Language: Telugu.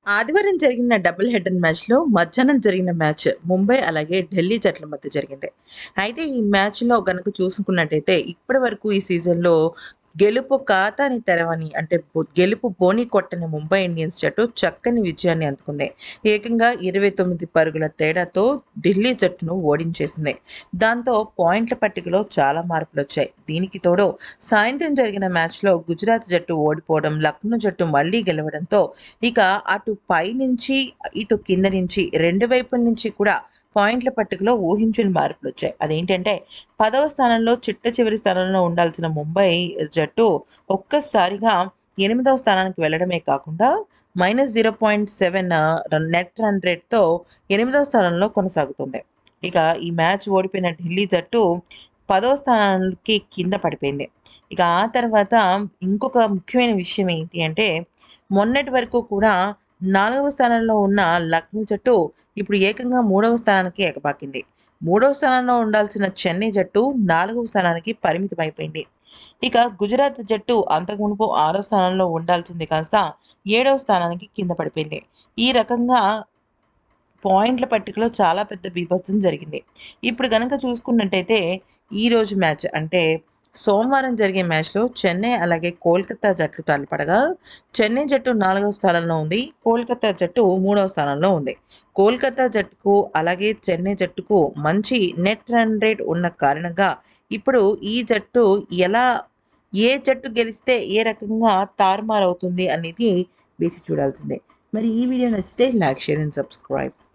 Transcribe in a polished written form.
ఆదివారం జరిగిన డబుల్ హెడర్ మ్యాచ్‌లో మధ్యాహ్నం జరిగిన మ్యాచ్ ముంబై అలాగే ఢిల్లీ జట్ల మధ్య జరిగింది. అయితే ఈ మ్యాచ్‌లో గనుక చూసుకున్నట్టయితే ఇప్పటివరకు ఈ సీజన్‌లో గెలుపు ఖాతాని తెరవని అంటే గెలుపు బోని కొట్టని ముంబై ఇండియన్స్ జట్టు చక్కని విజయాన్ని అందుకుంది. ఏకంగా 29 పరుగుల తేడాతో ఢిల్లీ జట్టును ఓడించేసింది. దాంతో పాయింట్ల పట్టికలో చాలా మార్పులొచ్చాయి. దీనికి తోడు సాయంత్రం జరిగిన మ్యాచ్‌లో గుజరాత్ జట్టు ఓడిపోవడం, లక్నో జట్టు మళ్లీ గెలవడంతో ఇక అటు పైనుంచి, ఇటు కింద నుంచి 2 వైపుల నుంచి కూడా పాయింట్ల పట్టికలో ఊహించని మార్పులొచ్చాయి. అదేంటంటే 10వ స్థానంలో చిట్ట చివరి స్థానంలో ఉండాల్సిన ముంబై జట్టు ఒక్కసారిగా 8వ స్థానానికి వెళ్ళడమే కాకుండా -0.7 నెట్ రన్ రేట్‌తో 8వ స్థానంలో కొనసాగుతుంది. ఇక ఈ మ్యాచ్ ఓడిపోయిన ఢిల్లీ జట్టు 10వ స్థానానికి కింద పడిపోయింది. ఇక ఆ తర్వాత ఇంకొక ముఖ్యమైన విషయం ఏంటి అంటే మొన్నటి వరకు కూడా 4వ స్థానంలో ఉన్న లక్నో జట్టు ఇప్పుడు ఏకంగా 3వ స్థానానికి ఎగబాకింది. 3వ స్థానంలో ఉండాల్సిన చెన్నై జట్టు 4వ స్థానానికి పరిమితమైపోయింది. ఇక గుజరాత్ జట్టు అంతకుమునుపు 6వ స్థానంలో ఉండాల్సింది కాస్త 7వ స్థానానికి కింద పడిపోయింది. ఈ రకంగా పాయింట్ల పట్టికలో చాలా పెద్ద బీభత్సం జరిగింది. ఇప్పుడు గనక చూసుకున్నట్టయితే ఈరోజు మ్యాచ్ అంటే సోమవారం జరిగే మ్యాచ్‌లో చెన్నై అలాగే కోల్కతా జట్లు తలపడగా చెన్నై జట్టు 4వ స్థానంలో ఉంది. కోల్కతా జట్టు 3వ స్థానంలో ఉంది. కోల్కతా జట్టుకు అలాగే చెన్నై జట్టుకు మంచి నెట్ రన్ రేట్ ఉన్న కారణంగా ఇప్పుడు ఈ జట్టు ఎలా ఏ జట్టు గెలిస్తే ఏ రకంగా తారుమారవుతుంది అనేది వేచి చూడాల్సిందే. మరి ఈ వీడియో నచ్చితే లైక్, షేర్ అండ్ సబ్స్క్రైబ్.